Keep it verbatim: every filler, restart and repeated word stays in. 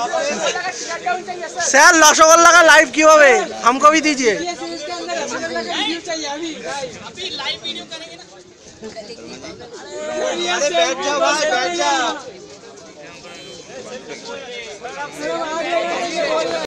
Sir rasgulla का live क्यों है, हमको भी दीजिए। अरे बैठ जा भाई, बैठ जा।